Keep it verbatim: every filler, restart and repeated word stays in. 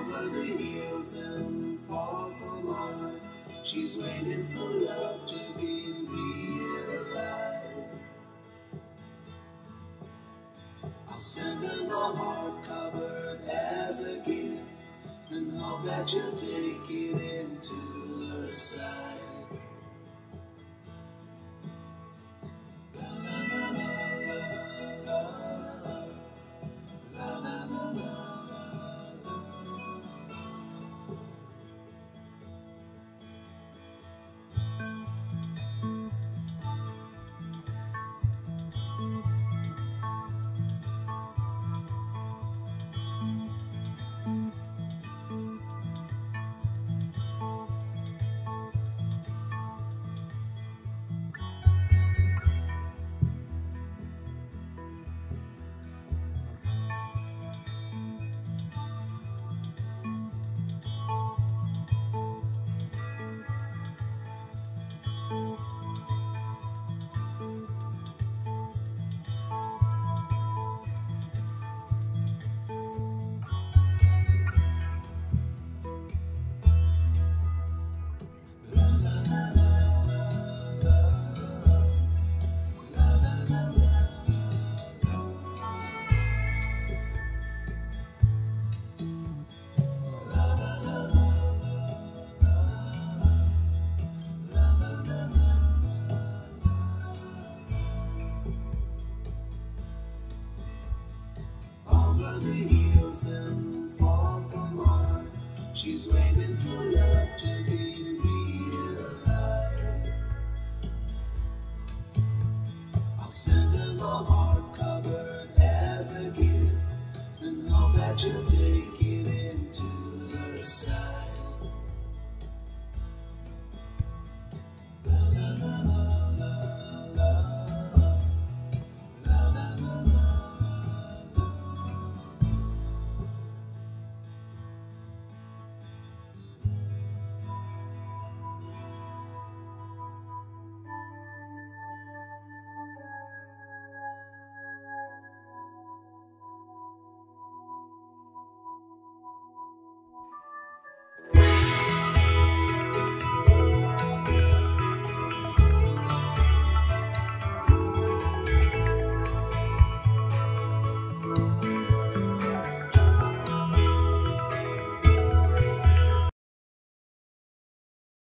over the hills and far from mine. She's waiting for love to be realized. I'll send her the heart covered as a gift, and hope that you'll take it into her side. Over the hills and far from mine, she's waiting for love to be realized. I'll send her the heart covered as a gift, and hope that you'll take